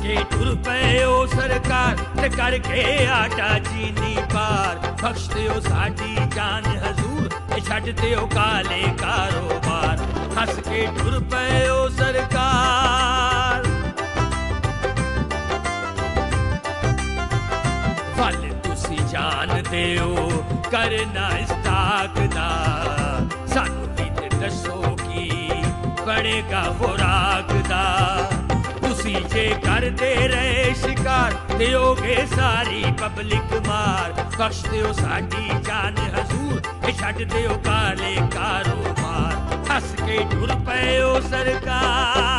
के टुर पए ओ सरकार ते करके आटा चीनी पार बख्श दियो साडी जान हजूर ते छड्ड दियो काले कारोबार हस के टुर पए ओ सरकार फल तुसी जानदे हो करना इस्ताक दा सानू भी ते दसो की बनेगा खुराक दा तुसी जे करदे रहे शिकार दियोगे सारी पब्लिक मार बख्श दियो साडी जान हजूर ते छड्ड दियो काले कारोबार हस के टुर पए ओ सरकार